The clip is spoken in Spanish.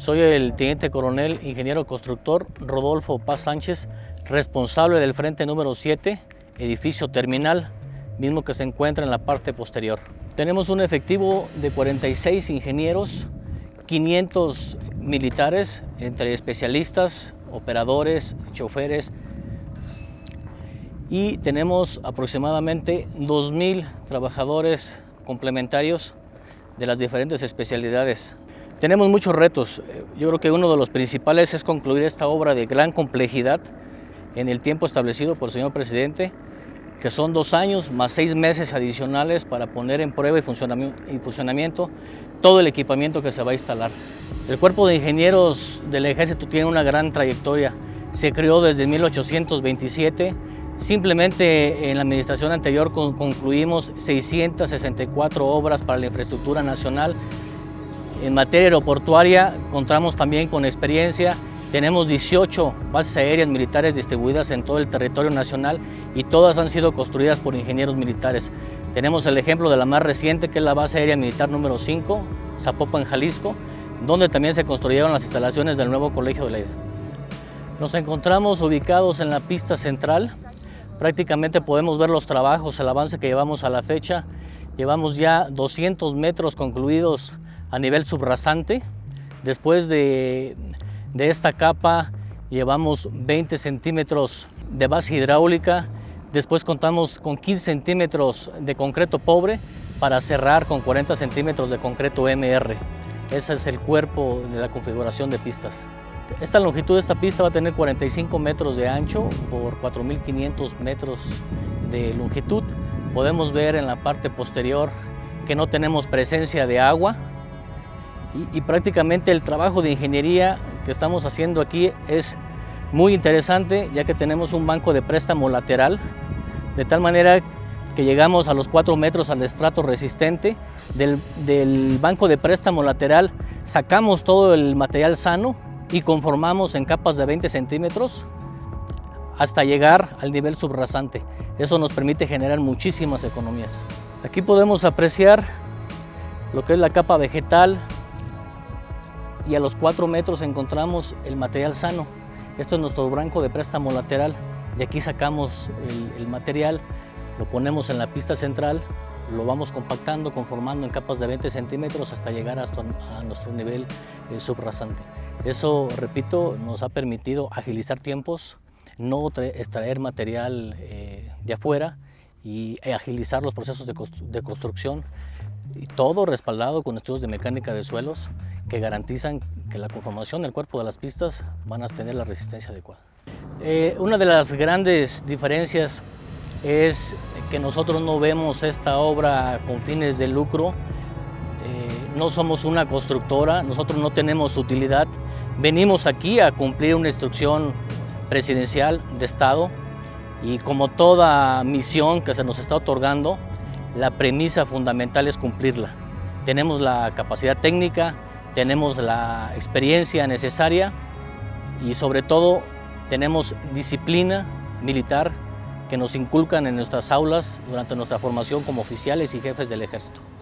Soy el teniente coronel ingeniero constructor Rodolfo Paz Sánchez, responsable del frente número 7, edificio terminal, mismo que se encuentra en la parte posterior. Tenemos un efectivo de 46 ingenieros, 500 militares, entre especialistas, operadores, choferes, y tenemos aproximadamente 2,000 trabajadores complementarios de las diferentes especialidades. Tenemos muchos retos. Yo creo que uno de los principales es concluir esta obra de gran complejidad en el tiempo establecido por el señor presidente, que son 2 años más 6 meses adicionales para poner en prueba y funcionamiento todo el equipamiento que se va a instalar. El Cuerpo de Ingenieros del Ejército tiene una gran trayectoria. Se creó desde 1827. Simplemente en la administración anterior concluimos 664 obras para la infraestructura nacional. En materia aeroportuaria contamos también con experiencia. Tenemos 18 bases aéreas militares distribuidas en todo el territorio nacional y todas han sido construidas por ingenieros militares. Tenemos el ejemplo de la más reciente, que es la base aérea militar número 5, Zapopan, Jalisco, donde también se construyeron las instalaciones del nuevo Colegio del Aire. Nos encontramos ubicados en la pista central. Prácticamente podemos ver los trabajos, el avance que llevamos a la fecha. Llevamos ya 200 metros concluidos a nivel subrasante. Después de esta capa llevamos 20 centímetros de base hidráulica. Después contamos con 15 centímetros de concreto pobre para cerrar con 40 centímetros de concreto MR. Ese es el cuerpo de la configuración de pistas. Esta longitud de esta pista va a tener 45 metros de ancho por 4.500 metros de longitud. Podemos ver en la parte posterior que no tenemos presencia de agua y prácticamente el trabajo de ingeniería que estamos haciendo aquí es muy interesante, ya que tenemos un banco de préstamo lateral, de tal manera que llegamos a los 4 metros al estrato resistente. Del banco de préstamo lateral sacamos todo el material sano y conformamos en capas de 20 centímetros hasta llegar al nivel subrasante. Eso nos permite generar muchísimas economías. Aquí podemos apreciar lo que es la capa vegetal y a los 4 metros encontramos el material sano. Esto es nuestro banco de préstamo lateral. De aquí sacamos el material, lo ponemos en la pista central, lo vamos compactando, conformando en capas de 20 centímetros hasta llegar a nuestro nivel subrasante. Eso, repito, nos ha permitido agilizar tiempos, no extraer material de afuera y agilizar los procesos de construcción, y todo respaldado con estudios de mecánica de suelos que garantizan que la conformación del cuerpo de las pistas van a tener la resistencia adecuada. Una de las grandes diferencias es que nosotros no vemos esta obra con fines de lucro. No somos una constructora, nosotros no tenemos utilidad. Venimos aquí a cumplir una instrucción presidencial de Estado y, como toda misión que se nos está otorgando, la premisa fundamental es cumplirla. Tenemos la capacidad técnica, tenemos la experiencia necesaria y, sobre todo, tenemos disciplina militar que nos inculcan en nuestras aulas durante nuestra formación como oficiales y jefes del Ejército.